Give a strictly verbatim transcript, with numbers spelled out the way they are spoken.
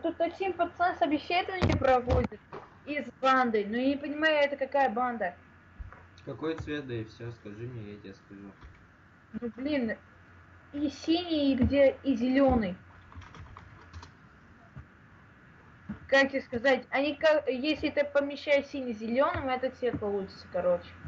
тут один пацан собеседование проводит из банды, но я не понимаю, это какая банда. Какой цвет, да и все, скажи мне, я тебе скажу. Ну блин, и синий, и где, и зеленый. Как тебе сказать, они как, если ты помещаешь синий-зеленым, этот цвет получится, короче.